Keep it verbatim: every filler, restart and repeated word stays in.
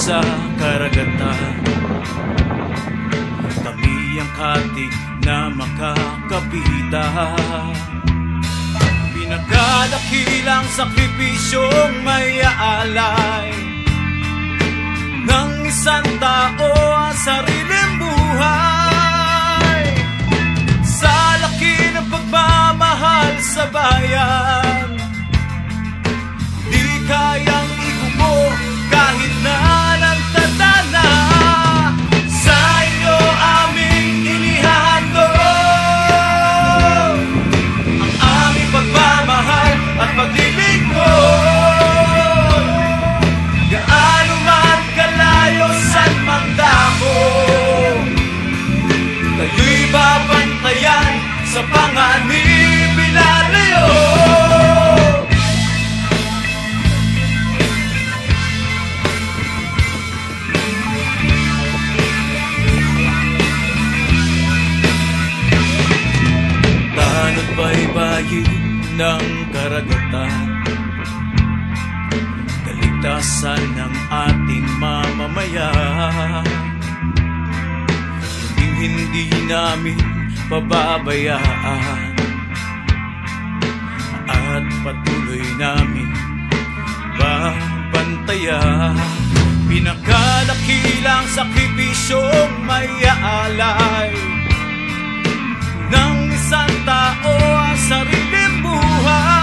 sa karagatan. Kami ang katik na makakapitan. Pinagkadakilang sakripisyong may aalay ng isang tao ang sariling buhay. Sa laki ng pagmamahal sa bayan, di kayang ikupo kahit na ng tadhana. Sa inyo aming inihahandog ang aming pagmamahal at paglilingkod. Gaano man kalayo saan mang dako, kayo'y babantayan sa panganib ilalayo. Tanot baybayin ng karagatan, kaligtasan ng ating mamamayan. Hindi namin pababayaan at patuloy namin babantayan. Pinakadakilang sakripisyong may aalay ng isang tao ang sariling buhay.